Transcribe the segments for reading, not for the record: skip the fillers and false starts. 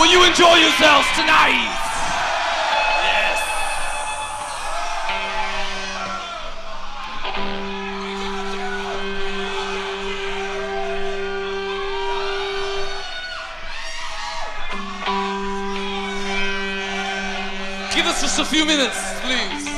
will you enjoy yourselves tonight? Yes. Give us just a few minutes, please.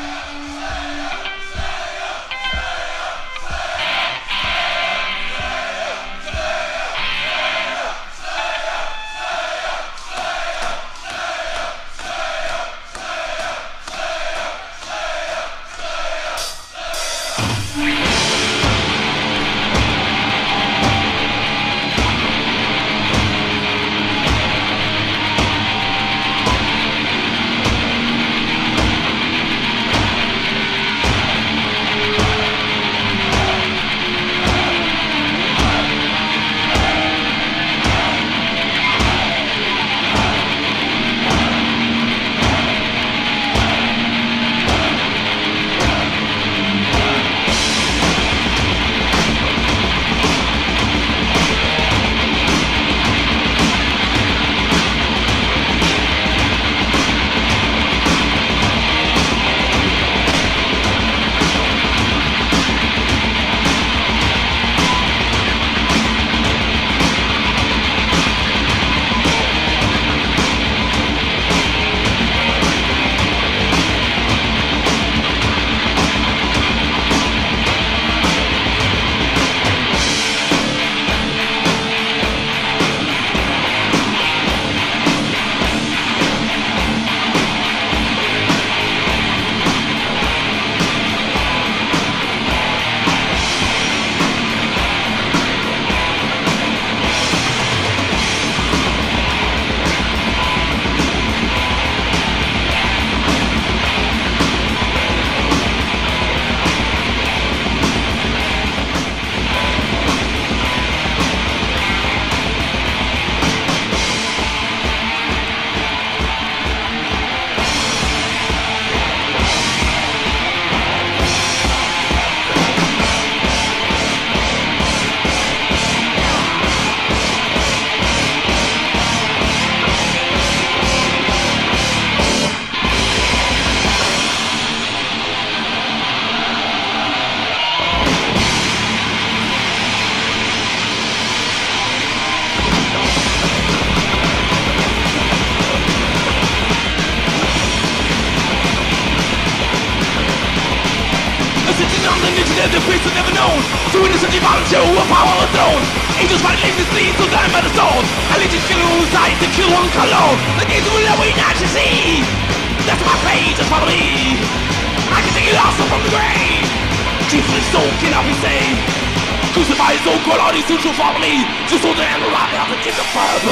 The priests are never known to innocently volunteer a power of throne. Angels fight aimlessly till dying by the sword. Allegiance kill who sight to kill one cologne. The gates will never not to see. That's my fate, just follow me. I can take it also from the grave. Jesus' soul cannot be saved. Crucify his own God, all these who follow me. Just hold the hand around me, I'll take the fire.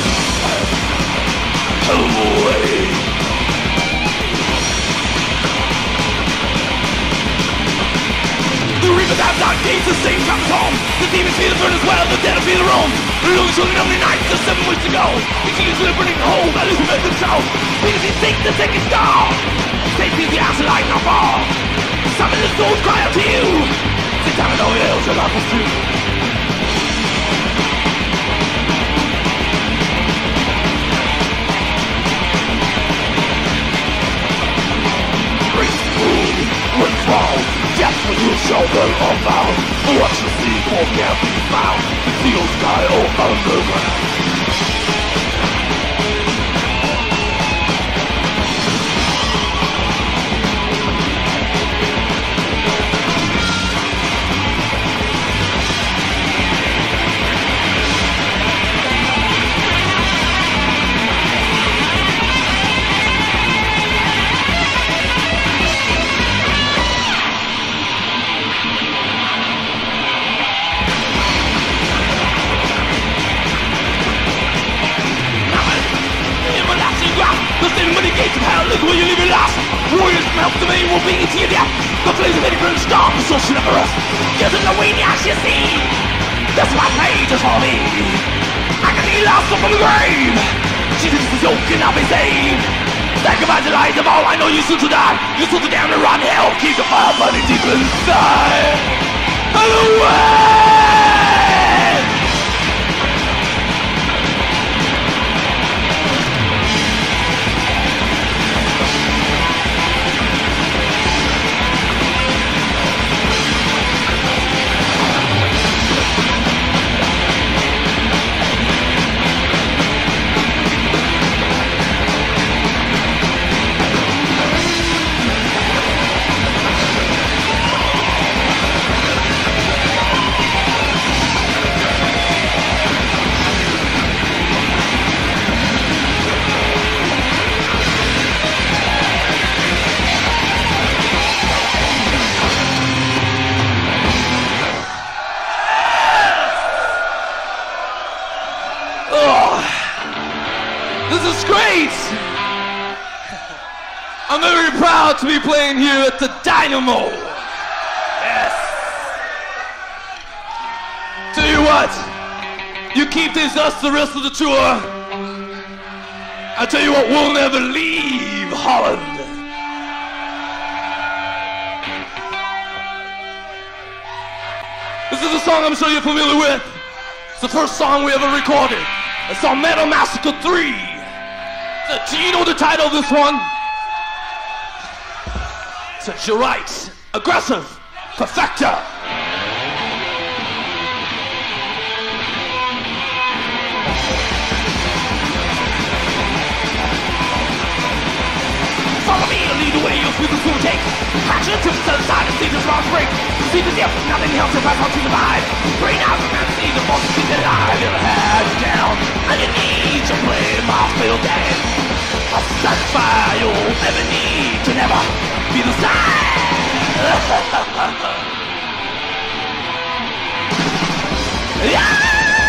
Away. The reapers have dark days, the same comes home. The demons feel the burn as well, the dead feel the roam. The losing children of the night just 7 weeks ago. The killers will burning hole, that is who made themselves. Because they think the second star. Safety is the answer like no fall. Some of the souls cry out to you. Sit down and know hell shall not pursue. Great fool, when fall. That's what you shall learn about. What you see won't can't be found. The steel sky or underground. Many gates of hell, look where you leave your last. Warriors from help to me will be to your death. The flames of any burning star, the soul should never rest. Just in the way the ash you see. That's my fate is for me. I can be lost up from the grave. Jesus is yoke cannot be saved. Sacrifice the lives of all I know you soon to die. You soon to damn and run hell. Keep the fire burning deep inside. And away. This is great! I'm very proud to be playing here at the Dynamo. Yes. Tell you what, you keep this us the rest of the tour. I tell you what, we'll never leave Holland. This is a song I'm sure you're familiar with. It's the first song we ever recorded. It's on Metal Massacre 3. Do you know the title of this one? So you're right. Aggressive. Perfecta. Follow me and lead the way, you'll feel the soul take. Action to the side and see this wrong break. See the depth, nothing else if I can't see the vibe. Brain out and see the force, keep it alive. Your head down, and you need to play my fatal game. I'll satisfy you'll never need to never be the same. Yeah!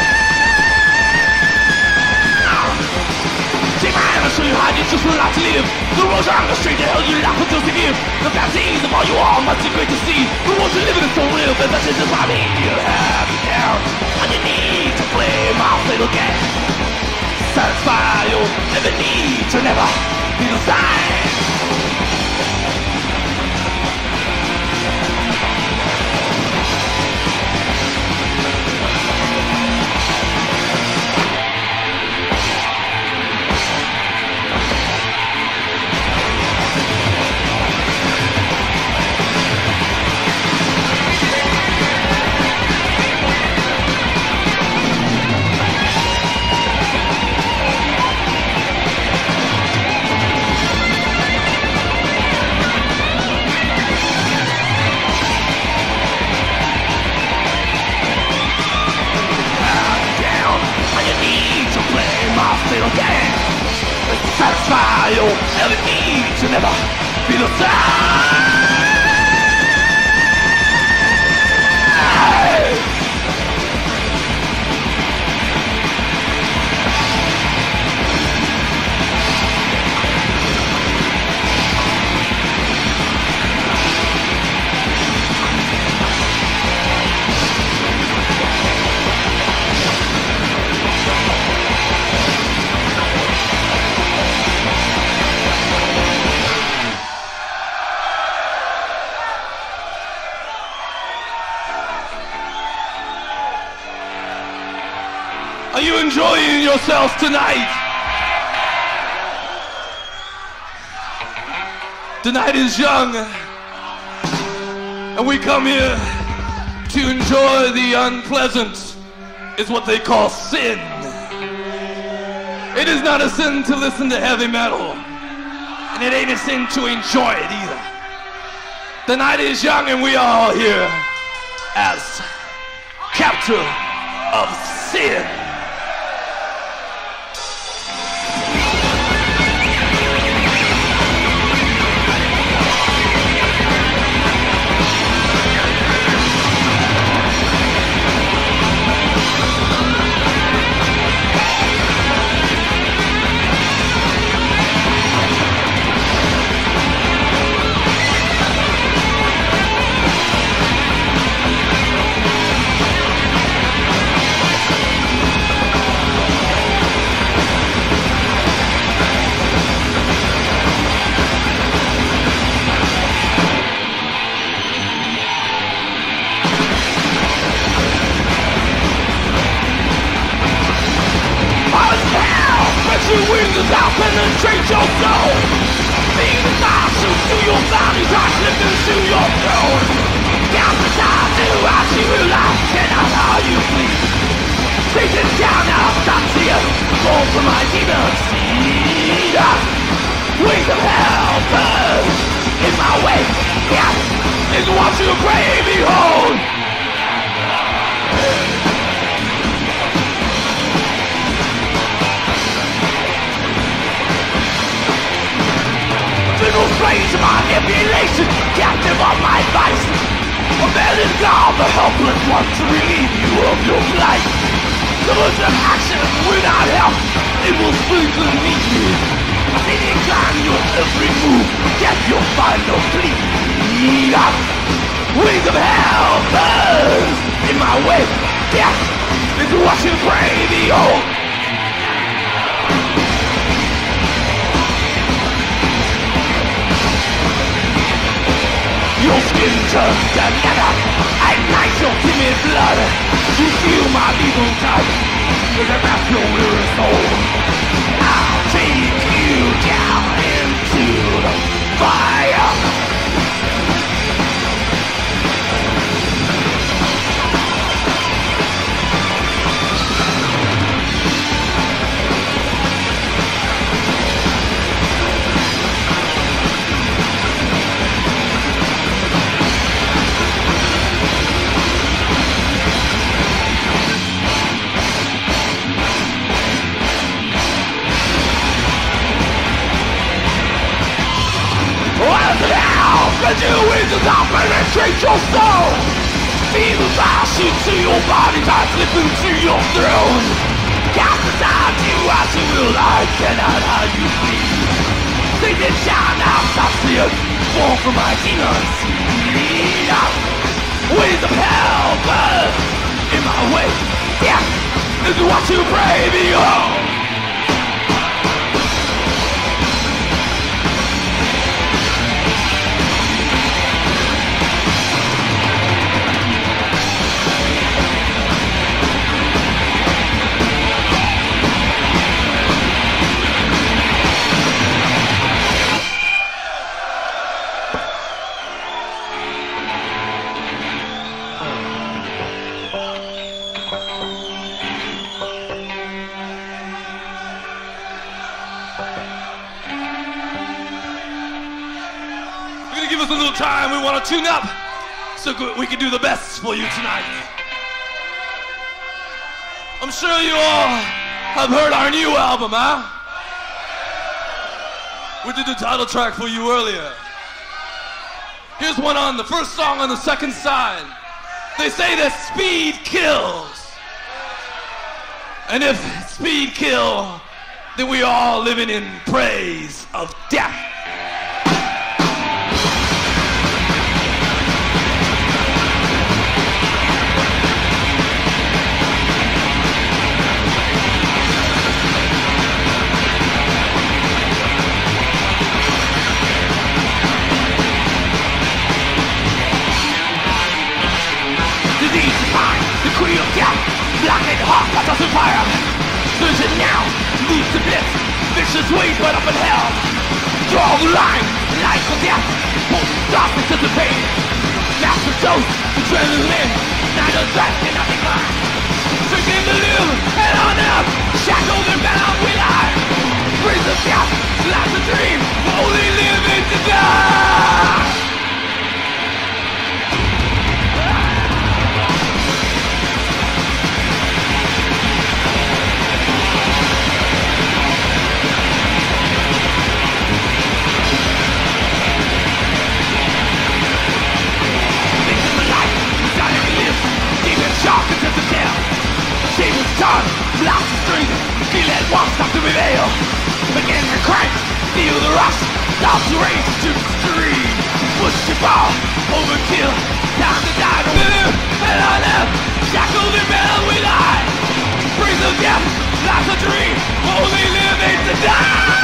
Take my hand, I'll show you how you just like to live. The roads are on the street, the hell you laugh until you give. The fantasies of all you are must be great to see. The ones who live in it so real, but that's just what I mean. You have me down, and you need to play my fatal game. Satisfy you'll never need to never be the same. Satisfy you'll never need to never be the same. Are you enjoying yourselves tonight? The night is young, and we come here to enjoy the unpleasant, is what they call sin. It is not a sin to listen to heavy metal, and it ain't a sin to enjoy it either. The night is young, and we are all here as captor of sin. I'll penetrate your soul. Being the fire shoot through your body, try slipping through your throat. Down the side, do I see you life, cannot how you please. Taking down our thoughts here, fall from my demon seed. Wings of hell burn in my way. Yes, is what you pray, behold. Little slaves of manipulation, captive of my vice. Abandoned God, the helpless one to relieve you of your plight. Tools of action without help, it will sleep with me final fleet. Wings of hell burn in my way. Death is watching prey, behold. Your skin turns to leather, ignite your timid blood. You feel my lethal touch, with a wrath your weary soul. I'll take you down into the fire. The two wings will penetrate your soul. Feel the fire shoot to your body, time slip into your throne. Cast aside you as you will, I cannot hide you flee. Satan shall now stop the earth, fall from my demons. Lead up, winds of hell burn in my way. Death is what you pray, behold. Give us a little time, we want to tune up so we can do the best for you tonight. I'm sure you all have heard our new album, huh? We did the title track for you earlier. Here's one on the first song on the second side. They say that speed kills. And if speed kill, then we are all living in praise of death. Blackened heart, that doesn't fire. Surgeon now, leaves the blitz. Vicious ways right up in hell. Draw the line, life or death. Both darkness dissipate. Master dose, adrenaline. Neither that cannot decline. Drinking to live, and on up. Shackled and bound we lie. Breathe of death, life's a dream. Only living to die. Sharp into the tail. She was done, lost the strength. Feel it once not to prevail. Begin to crank, feel the rush. Stop the race to the street. Push your ball, overkill. Time to die to live, and I live. Shackled and bound we lie. Breathe of death, life's a dream. Only living to die.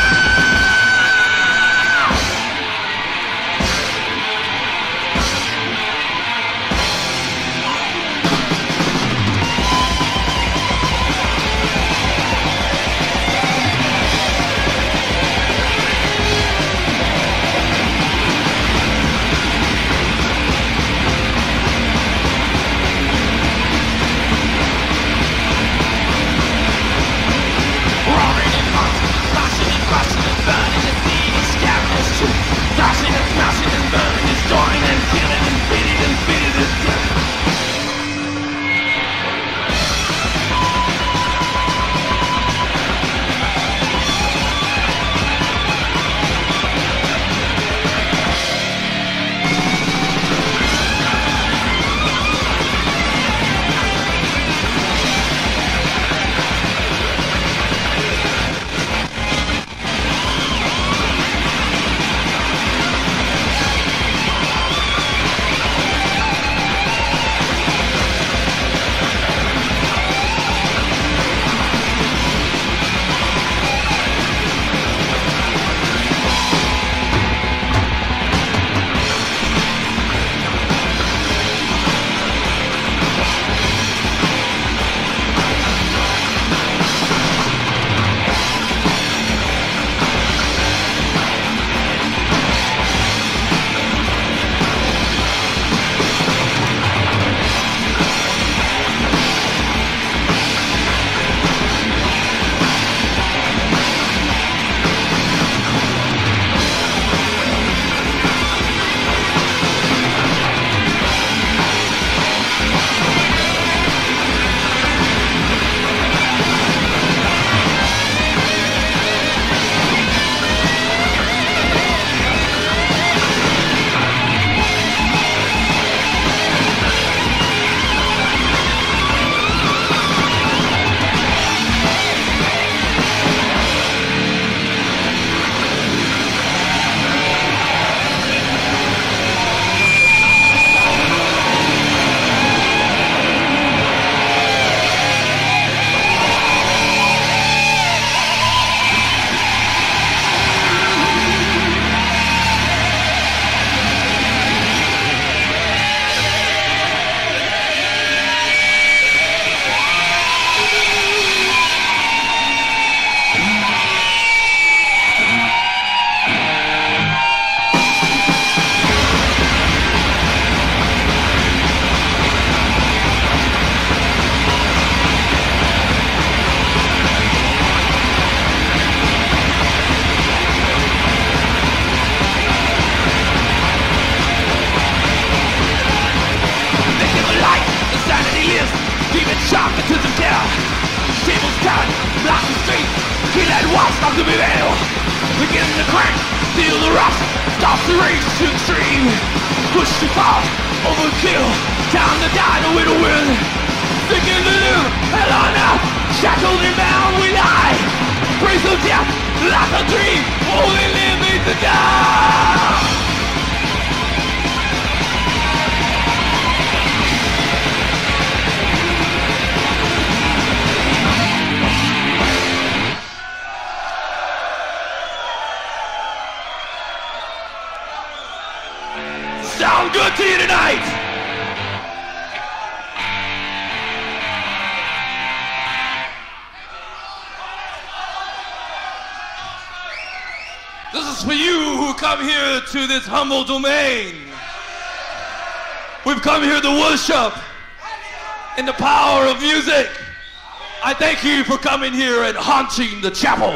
Roaring in my Stop to be veil. Begin to crank. Feel the rush. Stop the race to extreme. Push too far. Overkill. Time to die to win a win. Thinking to do. Hell on now. Shackled and bound we lie. Praise of death. Like a dream. Only living to die. Sound good to you tonight? This is for you who come here to this humble domain. We've come here to worship in the power of music. I thank you for coming here and haunting the chapel.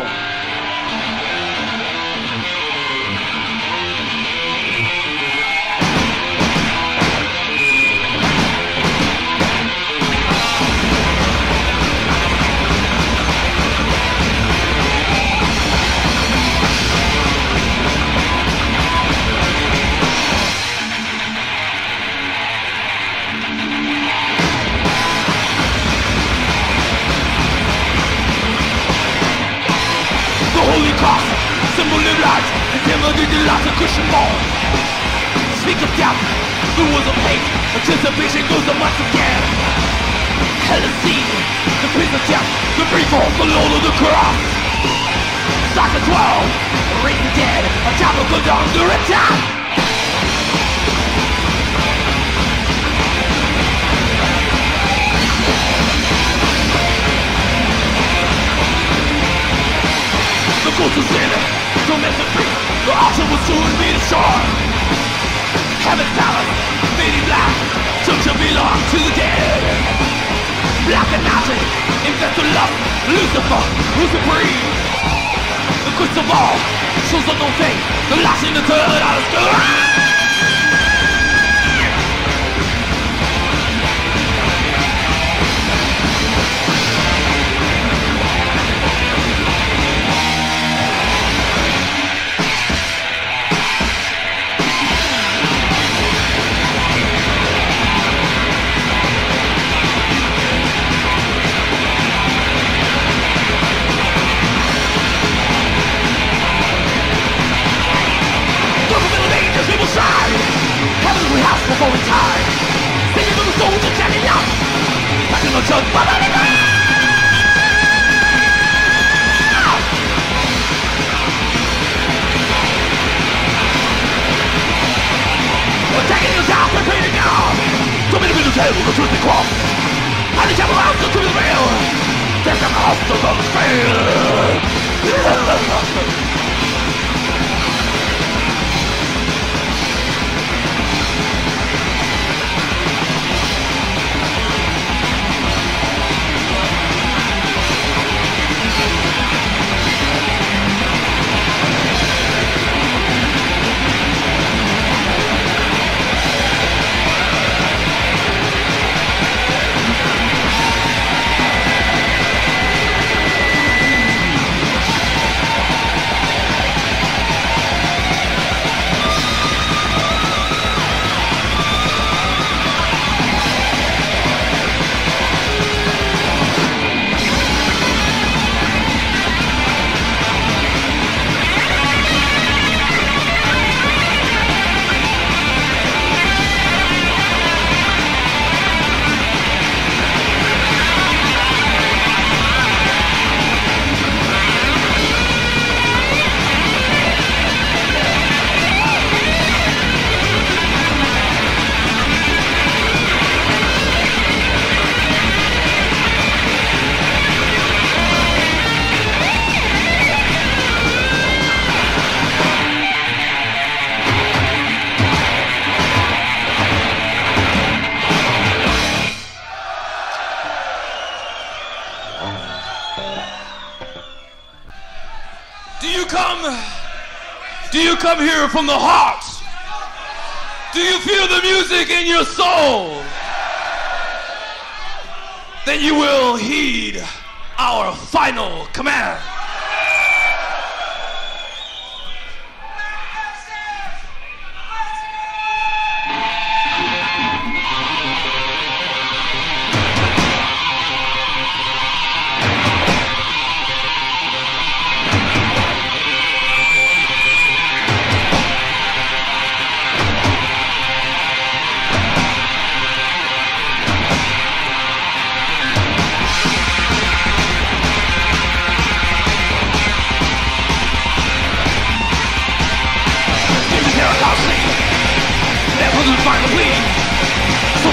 Symbol of light, intimidated the light of Christian ball. Speak of death, the words of hate, anticipation goes on once again. Hell is seen, the priest of death, the brief off the Lord of the cross. Cycle 12, raise the dead, a time will go down to attack. The ghost is in it. Don't mess with me. The altar will soon be destroyed. Heaven's palace, fading black. Church will belong to the dead. Black and mountain, invest in love. Lucifer, who's supreme. The crystal ball shows up no faith. The last in the third out of school. Heavenly house before we die. Singing for the souls and standing up. Touching the church, but let it go. We're taking you down, we're painting now. Come in the middle table, the truth and cross. And the chapel house, the truth is real. Take them off the love fail. Do you come here from the heart? Do you feel the music in your soul? Then you will heed our final command.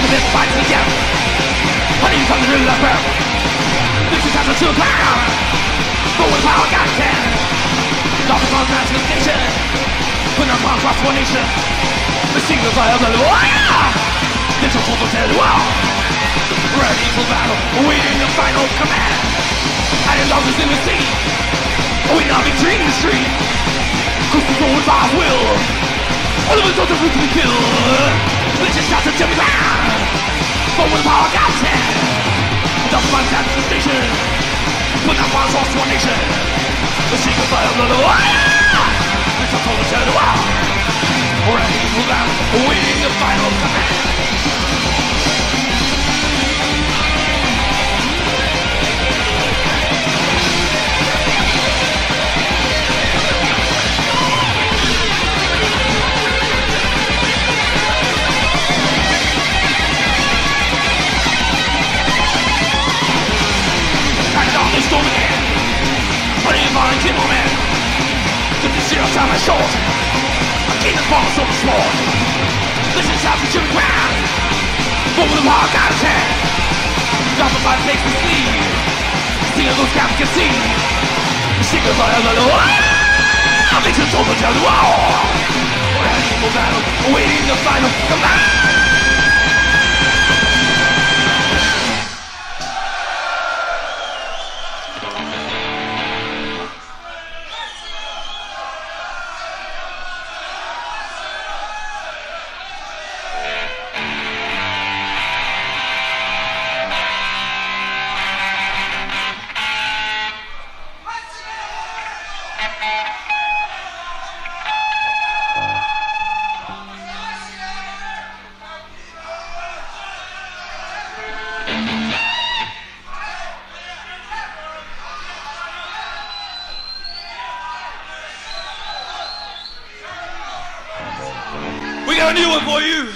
this fight to death. Honey from the river birth. This is after to ground. But with power God can. Dolphins on manifestation. Put our palms across one nation. The single fire of the warrior. This is full of dead wall. Ready for battle, awaiting the final command. And indulgence in the sea. Awaiting our victory in the street. Cause the soul with our will. All of us don't have to be killed. Let's just shout to the ground. But with power God can. Dolphins on manifestation. Put our palms across one nation. The single fire of the warrior. This is full of dead wall. Ready for battle, awaiting the final command. Storm again, honey of mine, kid man. Took the zero time I short. I came to fall so small. This is how to the ground. But with the power God is hand. Drop the body makes me sleep. See how those guys can see. The secret fire of the Lord. I make some soldiers down the wall. Ready for battle, awaiting the final command. A new one for you.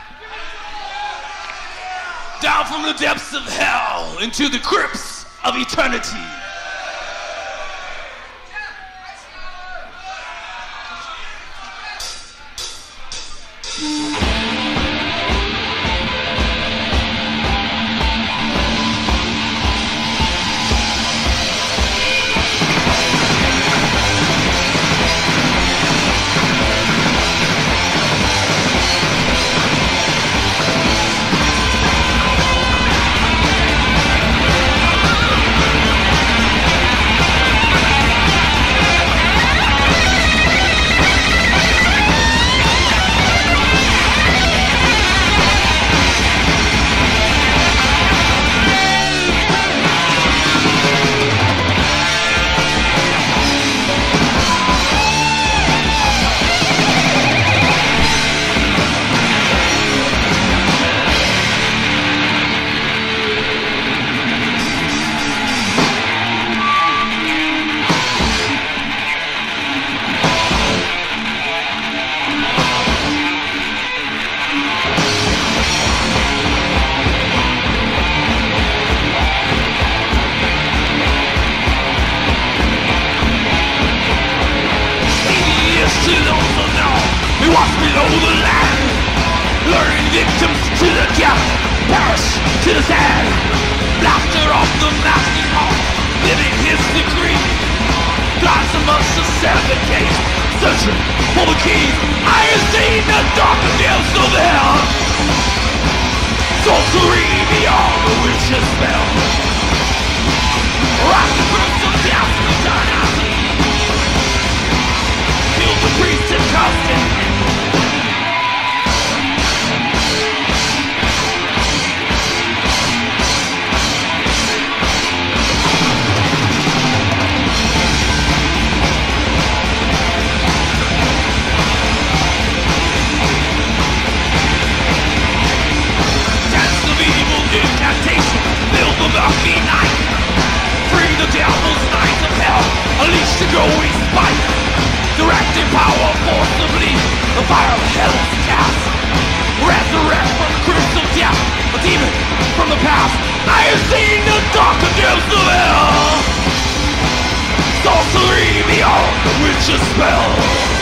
Down from the depths of hell into the crypts of eternity.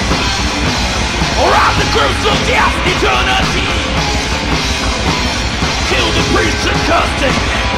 Around the curse of death, eternity. kill the priest and cursed it.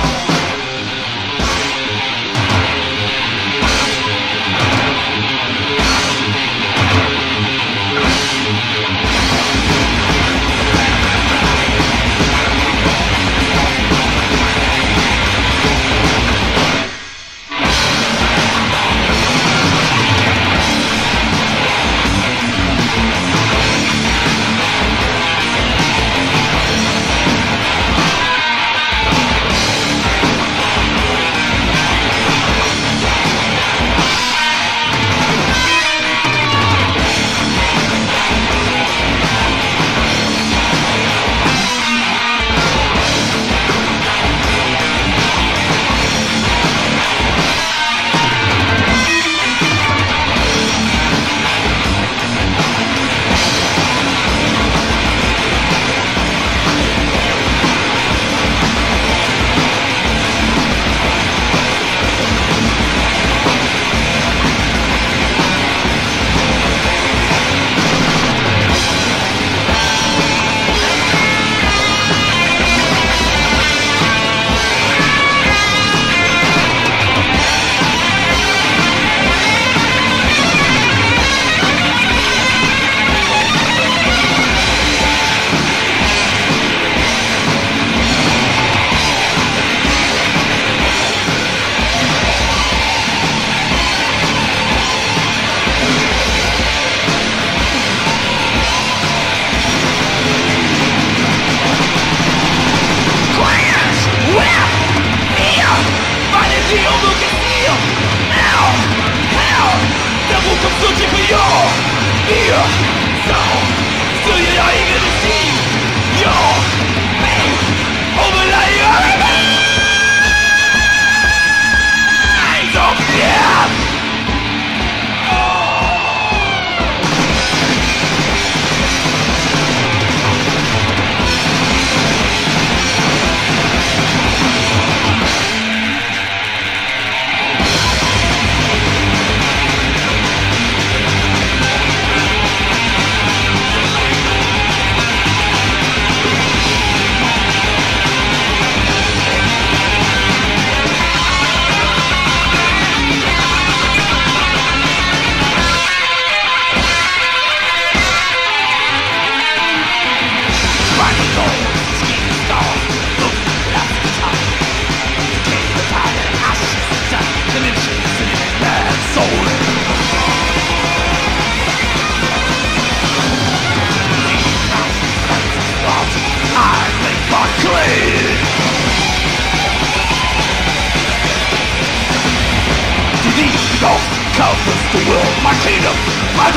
Countless the world, my kingdom, my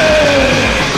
domain.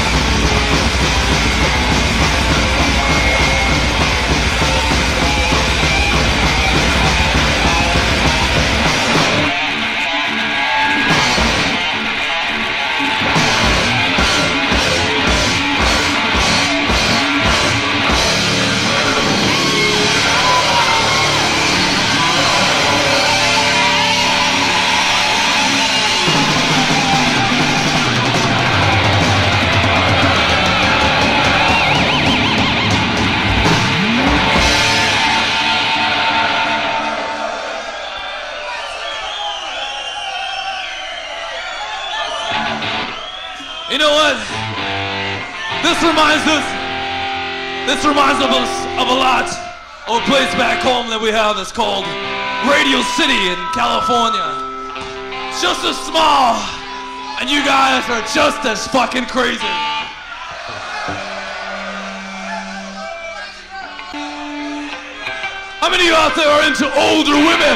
You know what? This reminds us of a lot of a place back home that we have that's called Radio City in California. It's just as small, and you guys are just as fucking crazy. How many of you out there are into older women?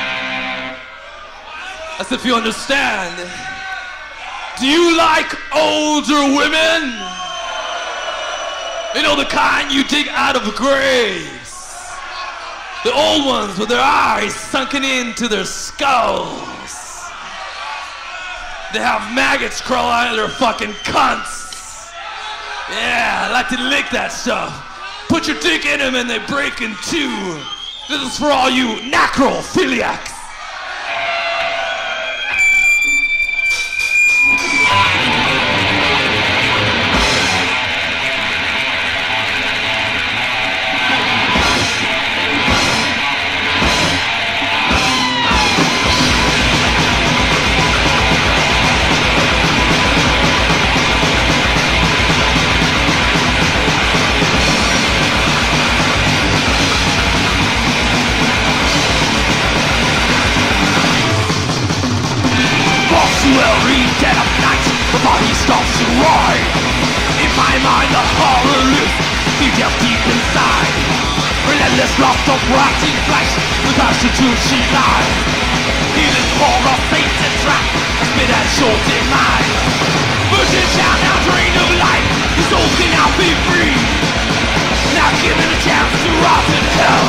As if you understand. Do you like older women? You know, the kind you dig out of graves. The old ones with their eyes sunken into their skulls. They have maggots crawl out of their fucking cunts. Yeah, I like to lick that stuff. Put your dick in them and they break in two. This is for all you necrophiliacs. my mind the horror lives, deep down deep inside. Relentless lust of rotting flesh, the prostitution lies. Healing horror, Satan trap, a spit and short in mind. Virgin shall now drain of life, the soul can now be free. Now given a chance to rot in hell.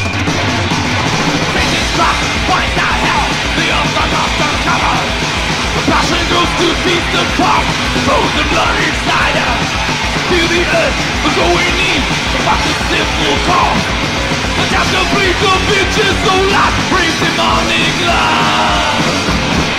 Satan's trap finds out hell, the earth are not uncovered. The passion goes to feast the cock, throws the blood inside her. Feel the earth, the growing need, the fuck the simple cause. The task of bleak of bitches so loud, brings demonic love.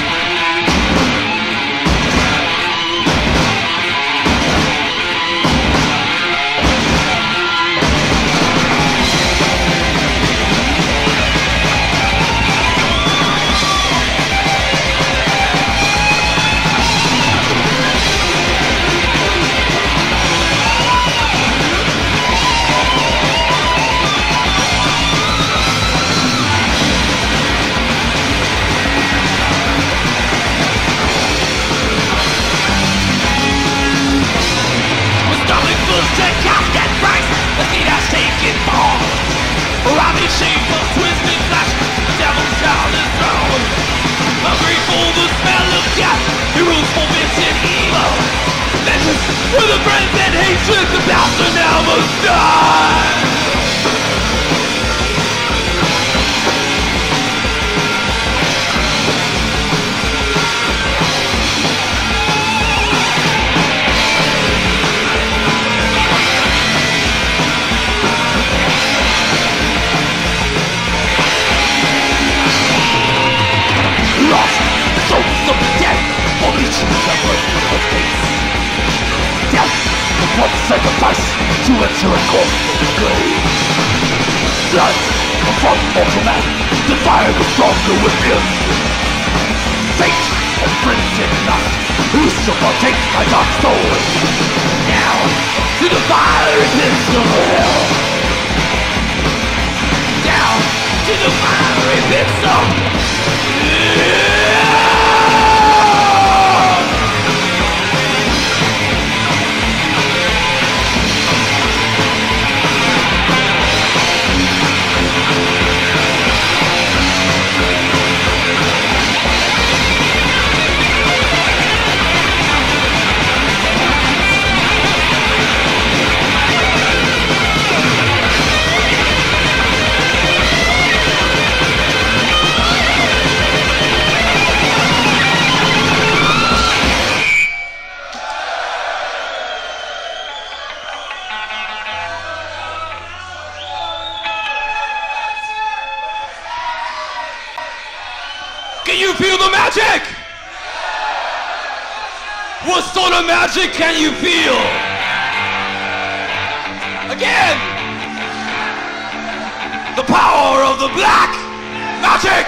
Robbing shameful, twisted flesh, the devil's child is thrown. Hungry for the smell of death, he rules for forbidden evil. Vengeance for the friends and hatred, the bastard now must die. Lost souls of the dead, for each the burden of face. Death, the one sacrifice to enter a course of the grave. Blood, from mortal man, the fire was stronger within. Fate, and printed lust, who shall partake my dark soul? Now, to the fiery pits of hell. Down to the fiery pits of hell. Can you feel the magic? What sort of magic can you feel? Again! The power of the black magic!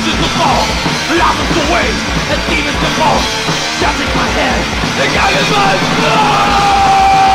forces will fall, blossoms to waste, and demons to fall. Touching my head, the gang is my blood!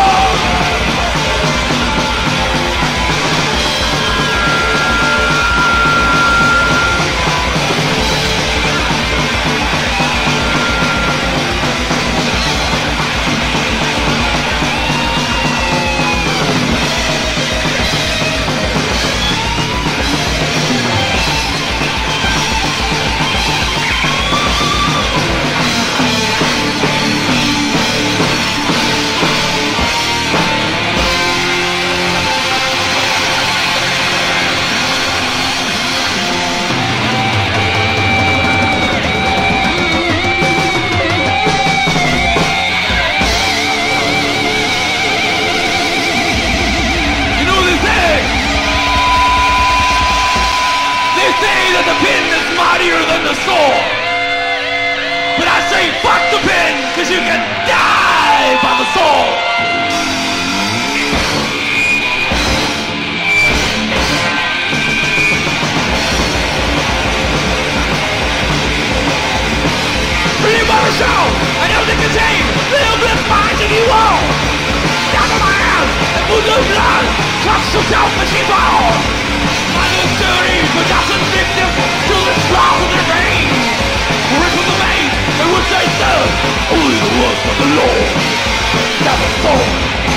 The pen is mightier than the sword. But I say fuck the pen, cause you can die by the sword. Read by the show, I know they contain little bit of minds in you all. Down to my hand, and move the blood, trust yourself as she falls. My little dirty, but that's addictive to the straws of their veins. Rip from the vein, and which they serve only the works of the Lord. Never sold.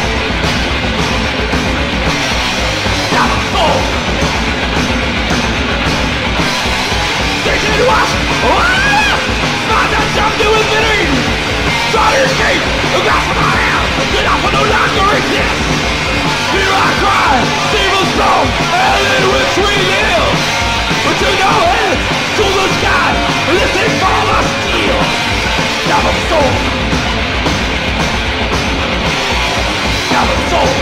Never sold. Station to us. Not that jump to infinity. Try to escape, the grasp of my hand, that I will no longer exist. Here I cry, evil strong, and in which we live. But to no end, to the sky, listen for the steel. Never sold. Never sold.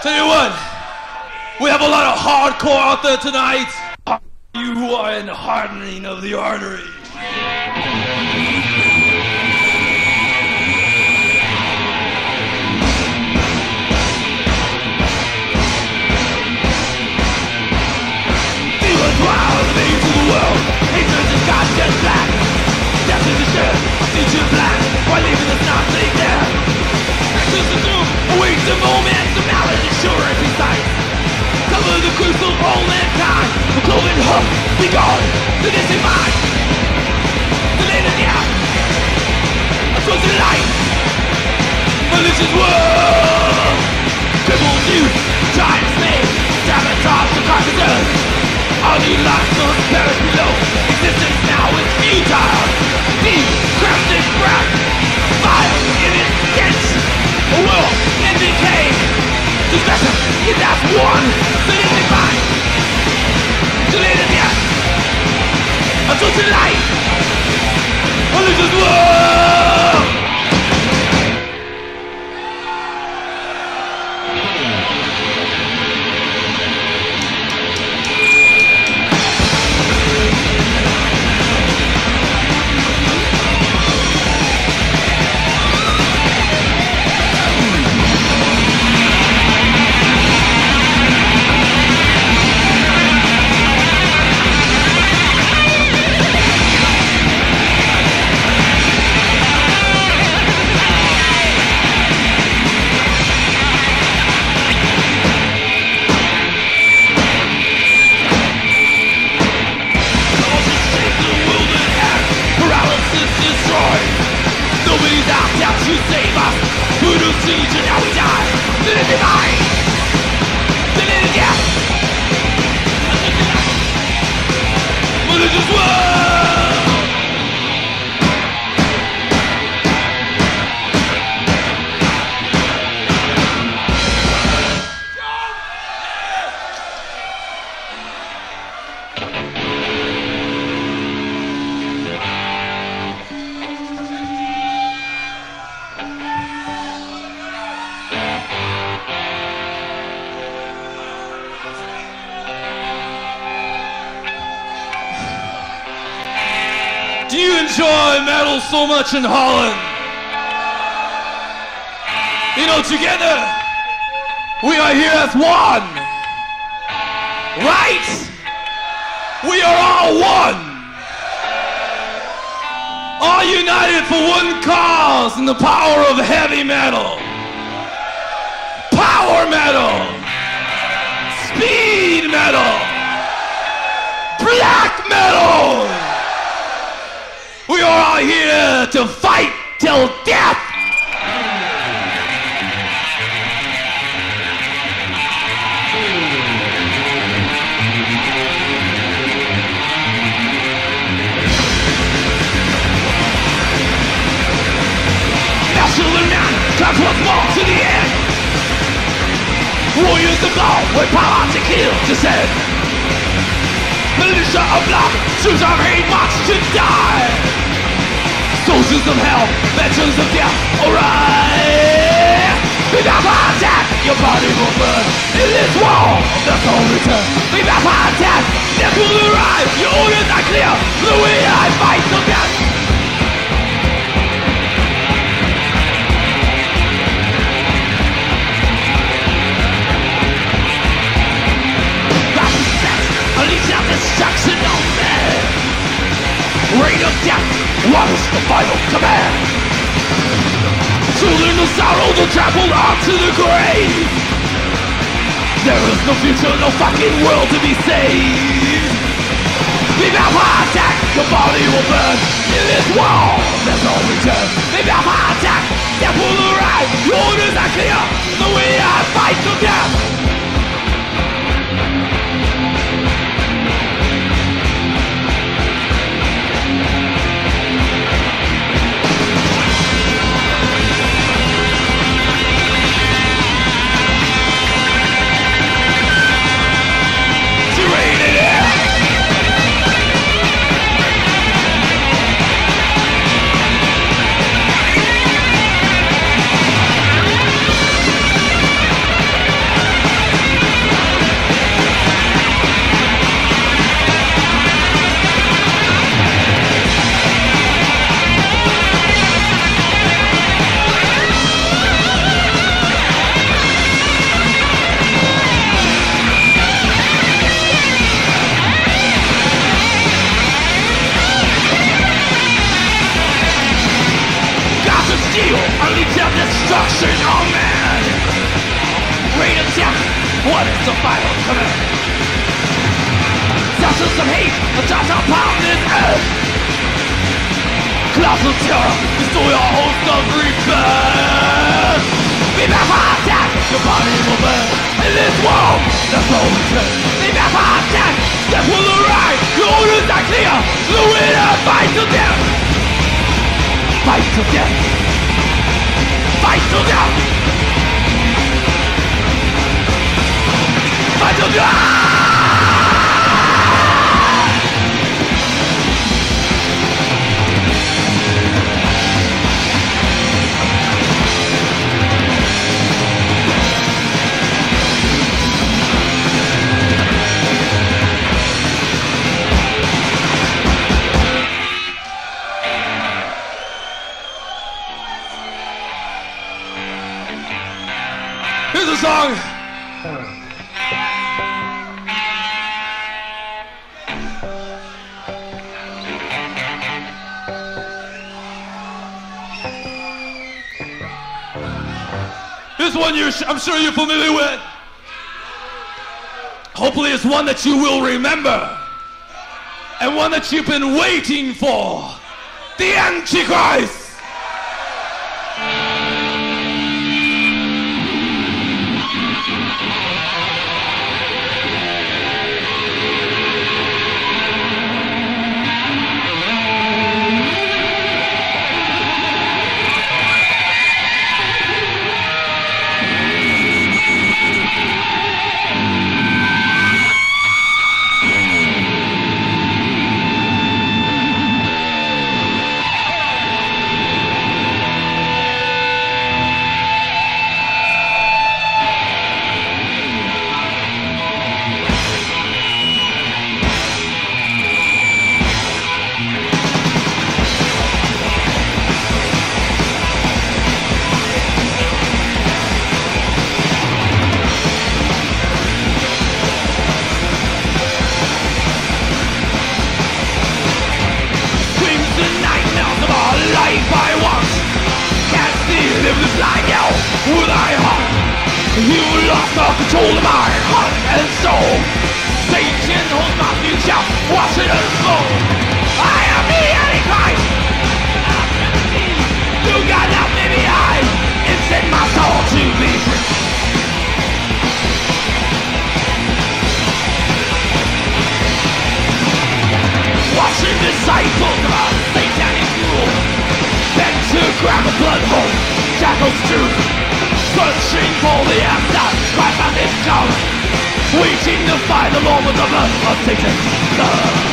Tell you what, we have a lot of hardcore out there tonight. You who are in the hardening of the artery. Demons wild, the means of the world. Hatred is God's just black. Death is the shit, feature black. Why leaving us nothing there? Access the doom, awaits the moment. The mallet is sure if he sights. Cover the crucible of all mankind. The cloven hoof, be gone. The distant mind. The lane of death. A frozen light. Malicious world. Crippled youth, giant slave. Sabotage the carpenters. All new lives must perish below. Existence now is futile. Deep, crafted breath. Fire in its stench. A world in decay. Discretion is as one. The living mind. To live in death. Until tonight. Malicious world. Nobody's out to save us. Brutal siege and now we die. The living mind. The living death. Malicious world. Do you enjoy metal so much in Holland? You know, together, we are here as one. Right? We are all one. All united for one cause in the power of heavy metal. Power metal. Speed metal. Black metal. We are all here to fight till death! Now children man, clap once more to the end. Warriors of law, with power to kill, to send. Militia of blood, troops of hate march to die. Soldiers of hell, veterans of death, alright. Without heart attack, your body will burn. In this war, there's no return. Without heart attack, death will arrive. Your orders are clear, the way I fight till death. That's the set, unleash out destruction on men. Reign of death, what is the final command? Children of sorrow, they're trampled onto the grave. There is no future, no fucking world to be saved. Without heart attack, your body will burn. In this world, there's no return. Without heart attack, death will arrive. Your orders are clear, the way I fight till death. destruction on man. Rain of death, what is the final command? Thousands of hate, attacks upon this earth. Clouds of terror, destroy a host of rebirth. Be back for attack, your body will burn. In this world, there's no return. Be back for attack, death will arrive. Your orders are clear, the winner fight to death. Fight to death. Fight to death. Fight to death. Here's a song. This one I'm sure you're familiar with. Hopefully it's one that you will remember. And one that you've been waiting for. The Antichrist. Control of my heart and soul. Satan holds my future, watch it unfold. I am the Antichrist. You got left me behind. It's in my soul to be free. Watching disciples of a satanic rule, bent to grab a blood hole, shackles truth. Searching for the answer, Christ on his come, waiting to find the Lord with the blood of Satan's blood.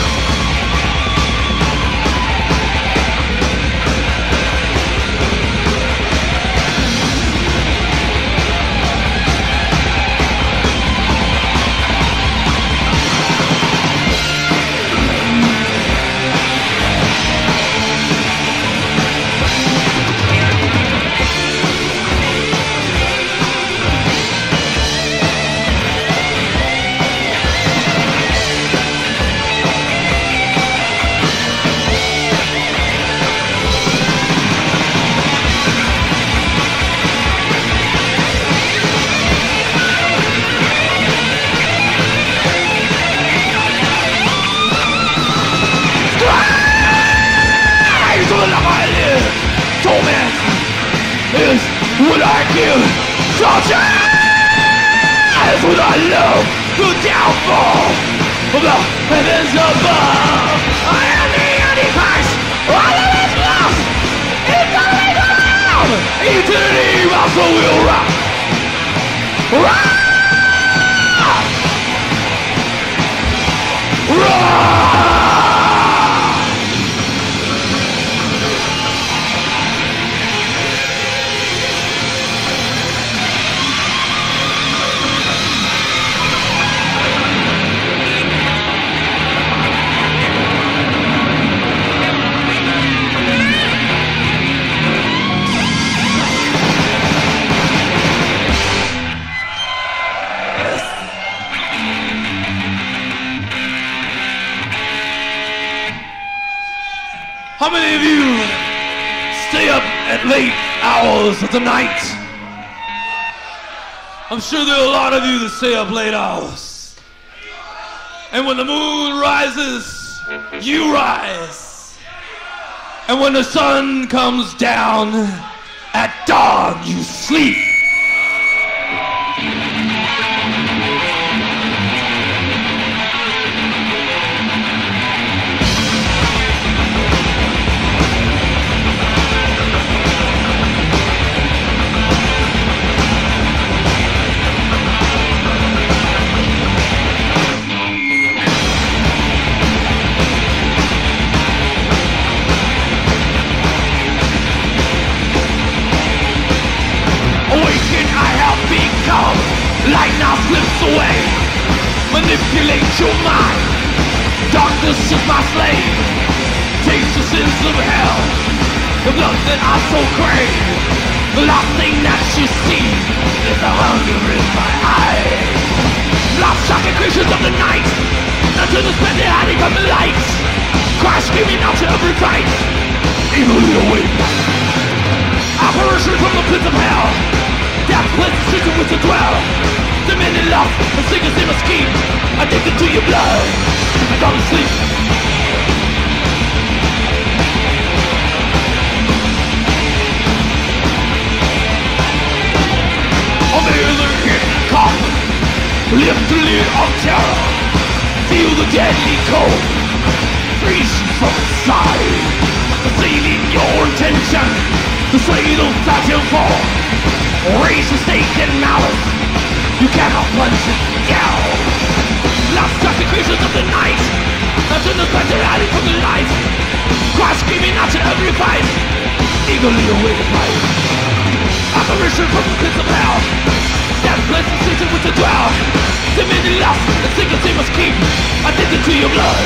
Torment is what I give. Torture is what I love. The downfall of the heavens above. I am the Antichrist. All of is lost. It's only gone. Eternity also will rock. Rock. Rock. How many of you stay up at late hours of the night. I'm sure there are a lot of you that stay up late hours. And when the moon rises, you rise. And when the sun comes down, at dawn you sleep. Light now slips away. Manipulate your mind. Darkness is my slave. Taste the sins of hell. The blood that I so crave. The last thing that you see is the hunger in my eyes. Lost shocking creatures of the night. Until the splendid hiding from the light. Cry screaming out to every fight. Evilly awake. Apparition from the pits of hell. That place is season with the dwell. The men in love, the singers in a scheme. Addicted to your blood, I don't sleep. Under the hidden coffin, lift the lid of terror. Feel the deadly cold, freeze you from inside. Sealing your intention, to slay those that you fall. Raise the stake in malice. You cannot plunge it down. Lost traffic creatures of the night. That's in the spectre hiding from the light. Cry screaming out to every fight. Eagerly awaited life. Apparition from the pits of hell. That place is season with the dwell. Dominion lost, the singers they must keep. Addicted to your blood.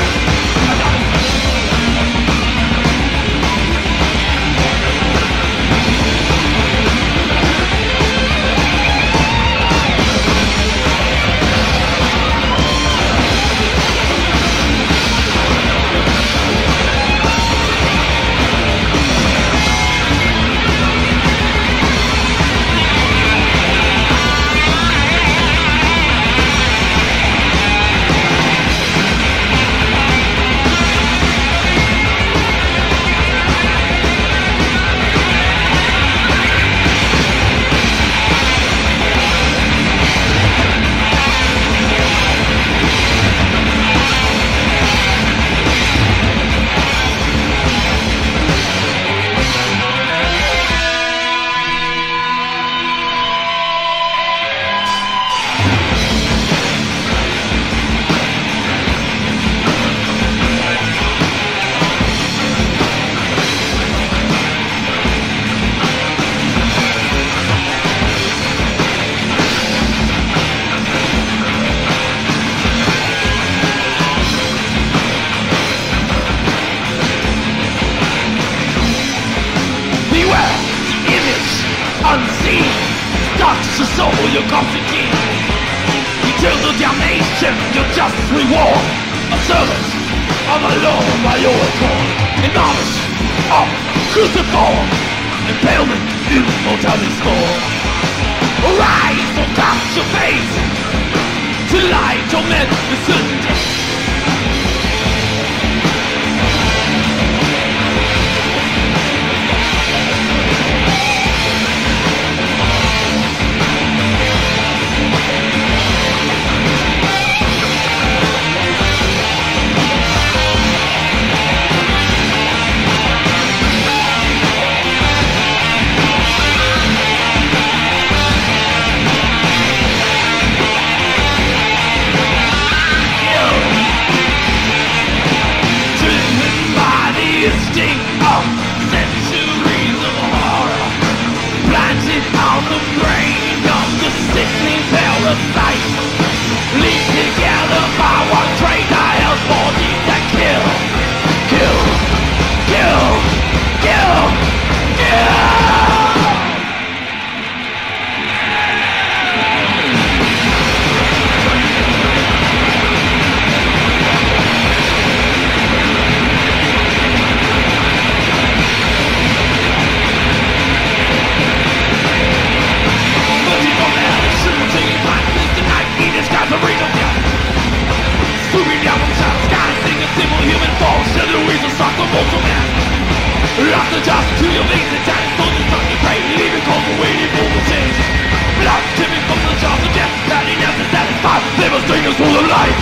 the just to your veins and giant soldiers from your grave, leaving cold for waiting for the change. Blood tipping from the jaws of death, that ain't never satisfied. They must bring us full of life.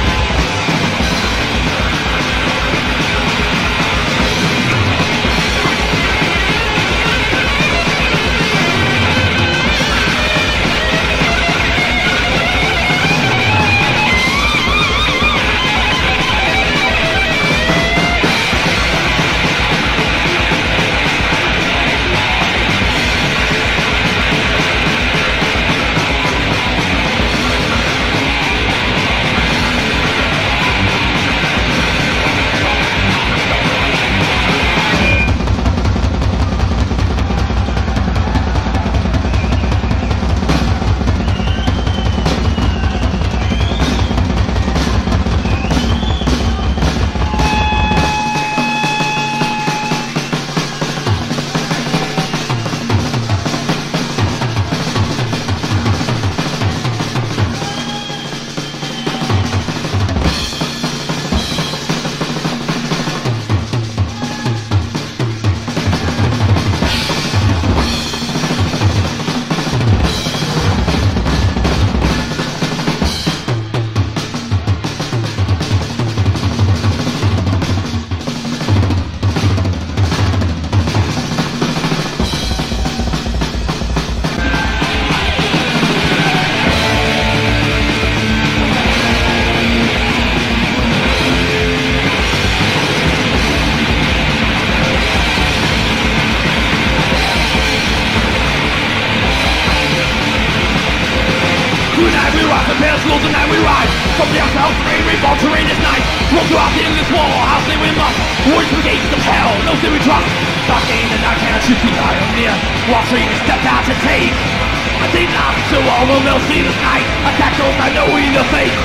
Tonight we ride from the outside terrain, reborn terrain is night. Walk throughout the endless wall, how say we must. Warriors from the gates of hell, no sin we trust. Dark gain and I cannot shoot the eye of near. Walk free and step out to take. I think not, so all will they'll see this night. Attack those I know in the fate.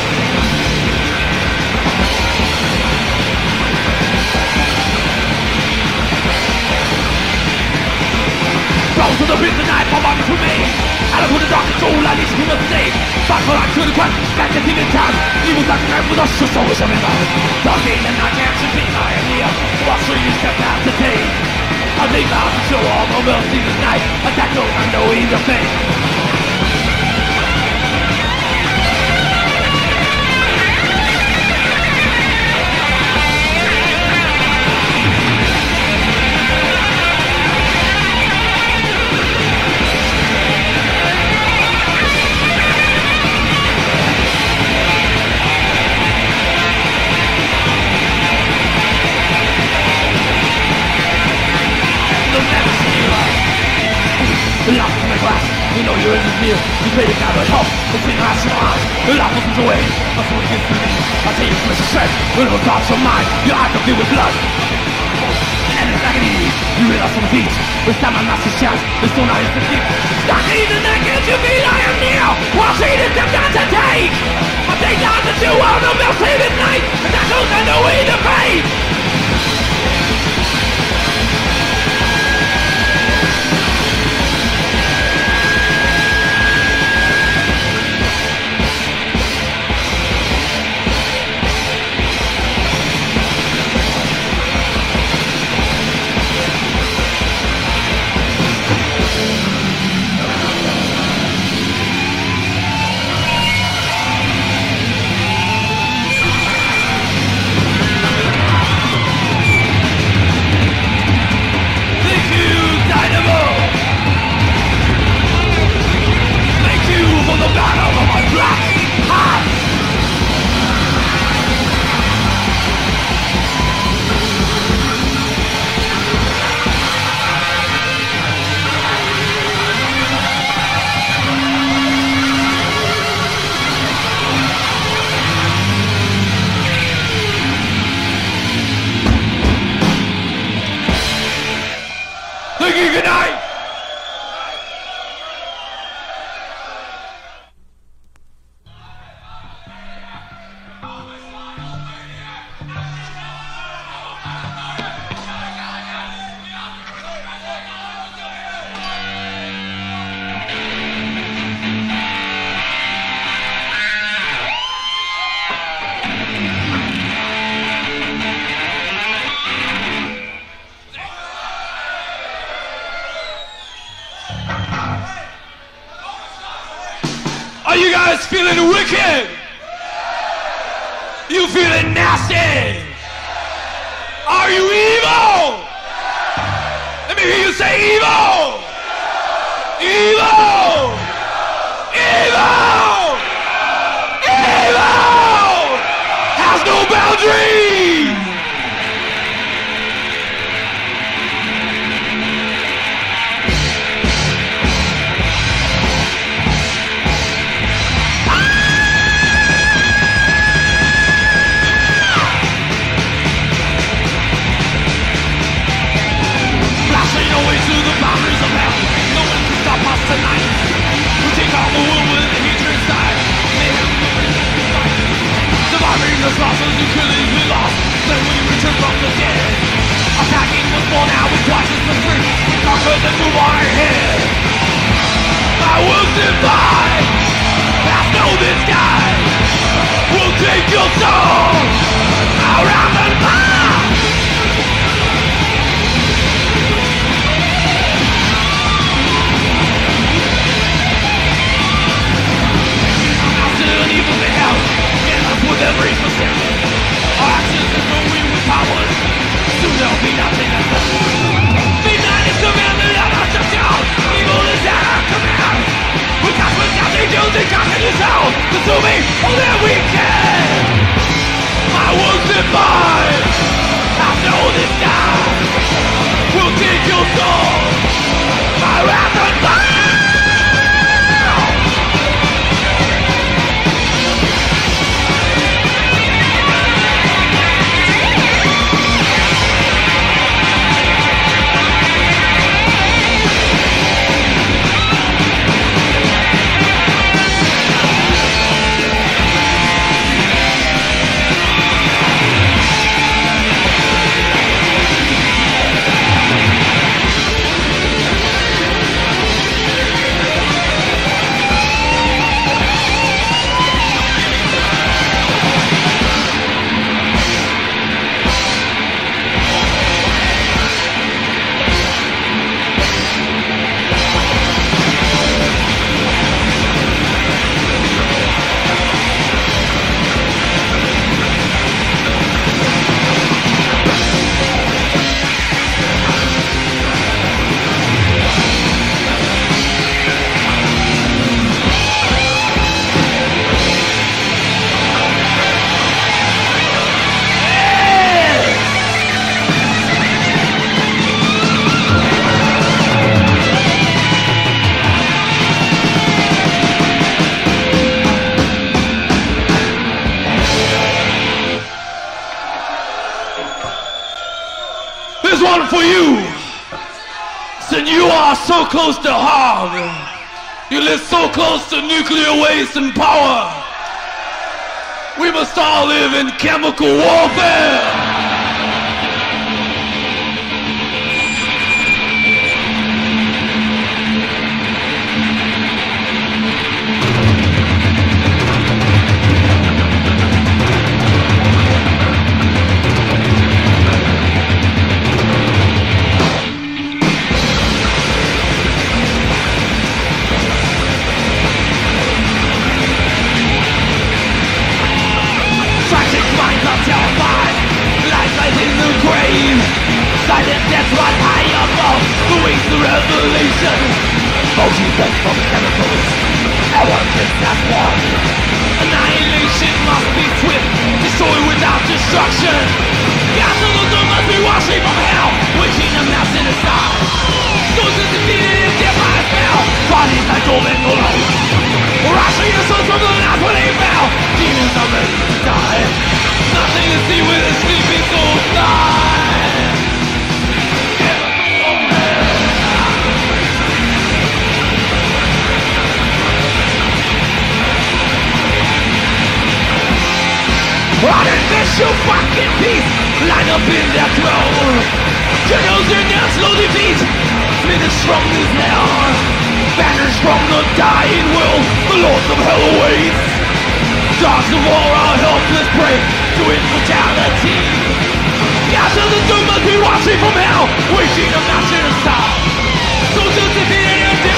Bones to the pits of night, my body to me. Out of the darkest soul, I need to be saved. Back for life to the quest, back to demon time. Evil dark night with us, your soul is coming back. Dark game and I can't see I am here. So I'll show you step out to take. I think I'll show all the will see this night. Attack those I know either fate. Lost in the glass, you know you're in this meal. You played it now to help, it's in our eyes. The life wasn't away, that's what it gives to me. I'll tell you from the strength, little thoughts of mine. Your eyes are filled with blood and it's agony. You realize on the beat, this time my master's chance. There's still not instant deep. Stop even that can't you beat, I am near. While treated them down to take. I take down the two out of the save at night. And that goes I know either fate. Good night! Are you guys feeling wicked? You feeling nasty? Are you evil? Let me hear you say evil! Evil! Evil! Evil! Has no boundaries! Flashing away to the boundaries of hell. No one can stop us tonight. We take on the world with the hatred inside. Surviving the losses and killing we lost. Then we return from the dead. Attacking was born out with twice as much strength. We conquered and move on ahead. I will survive. Past no this guy. We'll take your soul around the mile. Mountain evil in hell. Get us with every percent. Our actions are growing with power. Soon there'll be nothing left. Midnight is commanded on our shutdown. Evil is at our command. We cast with nothing to the conquer yourself. Consuming all that we can. I will survive. I know this time. We'll take your soul. My wrath and fire. One for you. Since you are so close to harm, you live so close to nuclear waste and power. We must all live in chemical warfare. Silent death right high above the wings of revelation. Multi death from chemicals. Our kids have won. Annihilation must be swift. Destroy without destruction. Gas of the sun must be washing from hell. Wishing them now in the sky. Soldiers defeated in death by spell. Bodies like torment below. Rushing the souls from the last when they fell. Demons are ready to die. Nothing to see with a sleeping soul die. Artificial fucking peace, line up in their throne. Generals in their slow defeat, Smith is strong as hell. Banners from the dying world, the lords of hell awaits. Dogs of war are helpless prey to immortality. Gas of the doom must be watching from hell, wishing of not to stop. Soldiers defeated and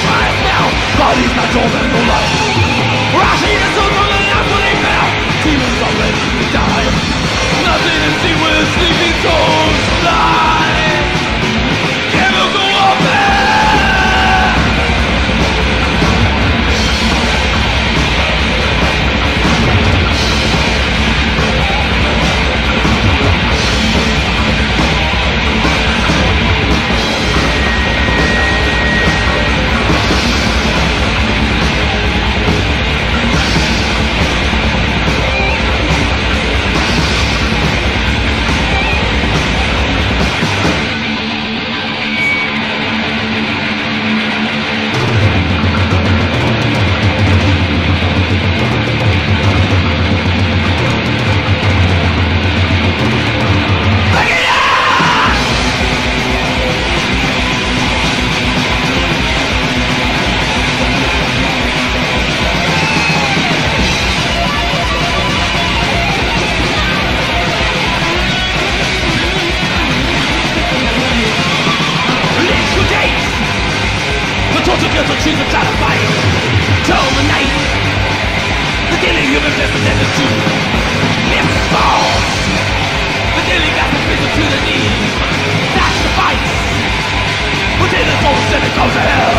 There's a choose to try to fight. Terminate the daily human flesh and the truth. It's false. The daily got the prison to the knees. That's the fight. Within the soul and it goes to hell.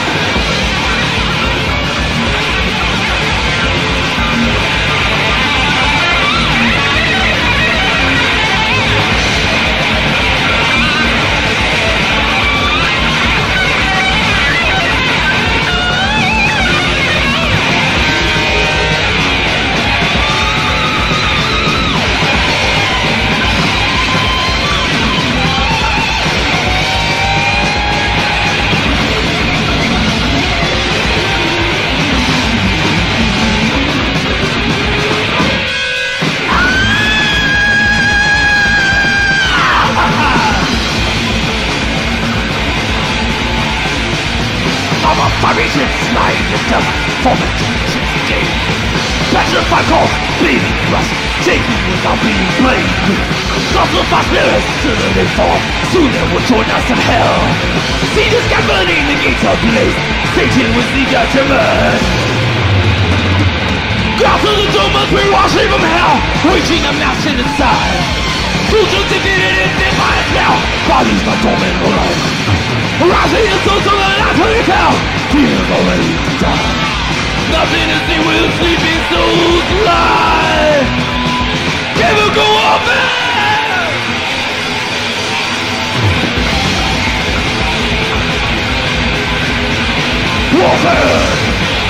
Apparitions lying in death, format, shit's game. Petrified corpse, bleeding rust, taking without being blamed. Gospel of spirits, still in form, soon they will join us in hell. See this guy burning, the gates are blazed, Satan was eager to burn. Gospel of the demons, we wash from hell, reaching a mountain inside. Soldiers defeated in defiance now, bodies not dormant alive. Rising the souls of the last hungry town, fear already to die. Nothing to see with sleeping souls lie. Never go off it. Warfare.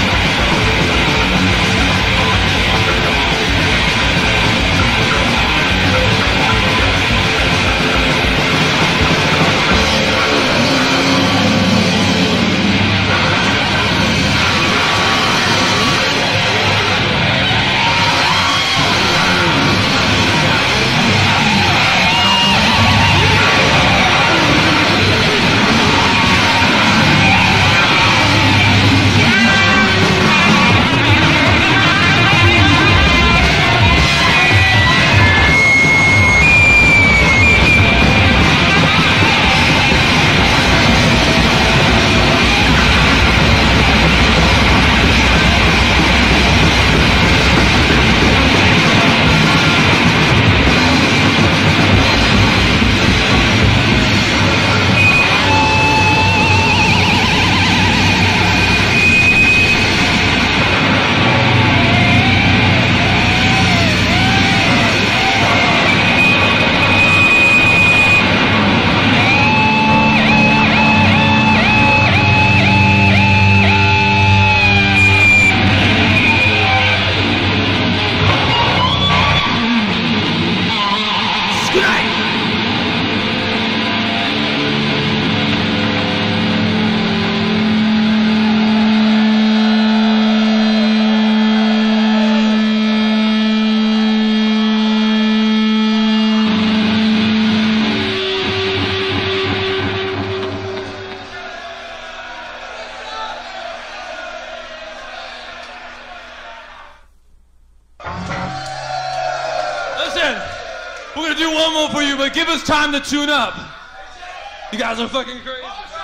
We're gonna do one more for you, but give us time to tune up. You guys are fucking crazy.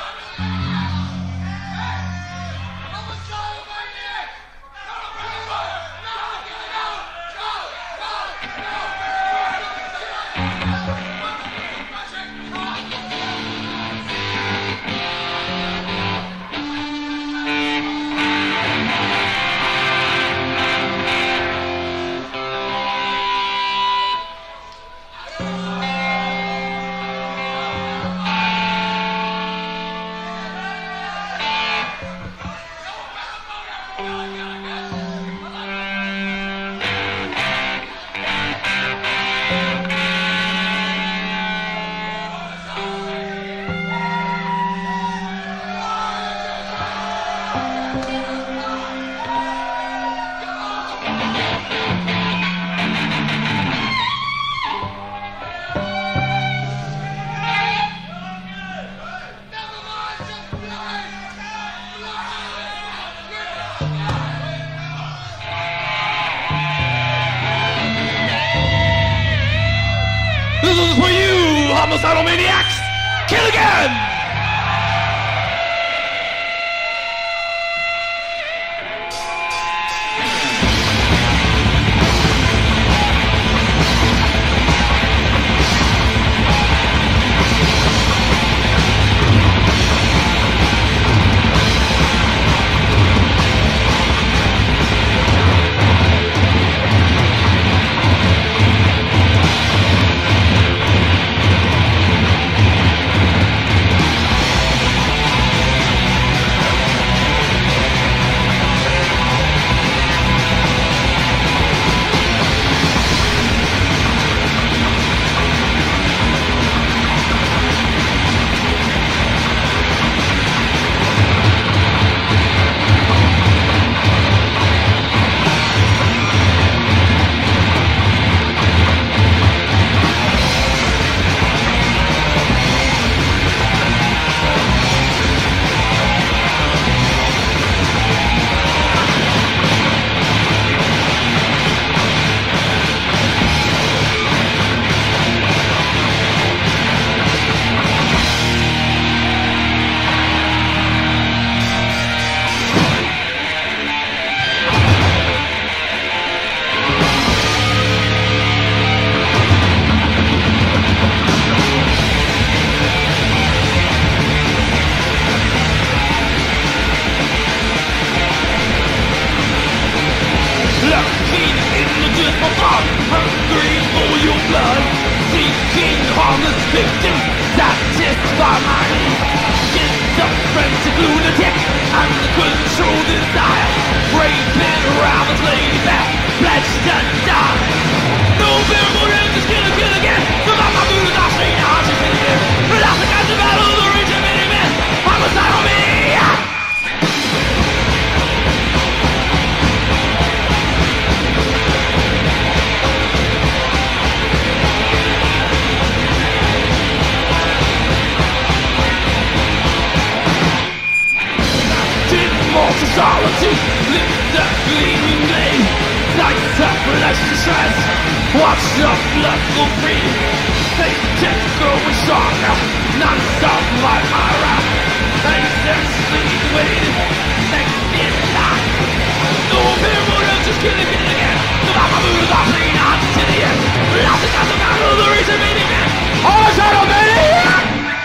This is for you, homicidal maniacs! Kill again! raping around the lady that pledged to die. No fear more than just kill again. Survive my mood is off, straight out, she's in the air. But I think I the battle of the rage of many men. Homicide on me. Solitude, lift that gleaming blade. Like sacrifice to shreds. Watch the blood go free. They take growing stronger. Non-stop like my rap. They senselessly waited. Next in line. No fear more than just killing again. Survive my mood is off, lean on to the end. Lost the cause of battle, the reason many men. All shadow maniac.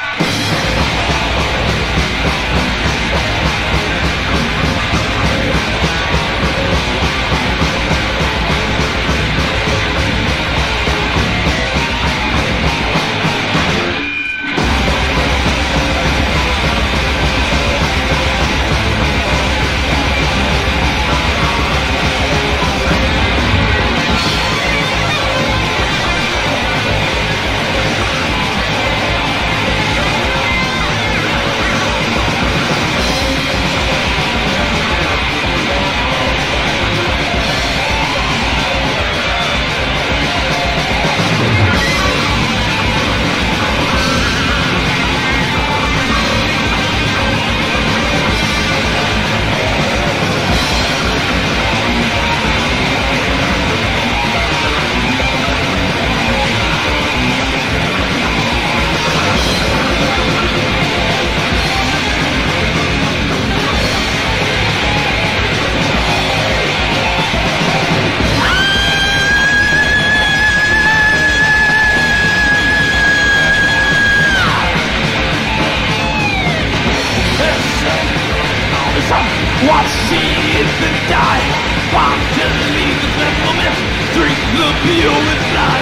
Watch infant die. Bomb to leave the gentleman. Drink the pure and fly.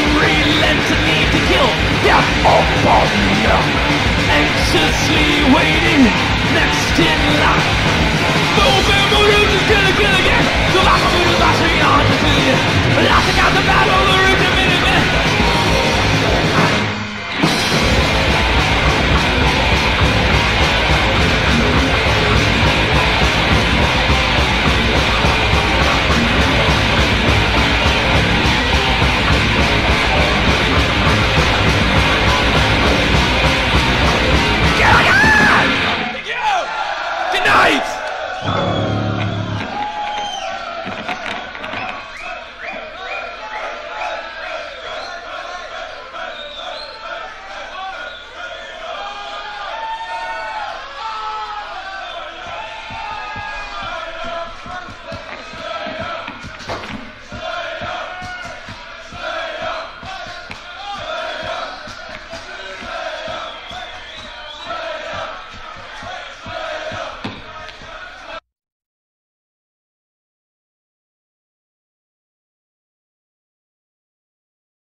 Unrelenting need to kill. Death upon you. Anxiously wait.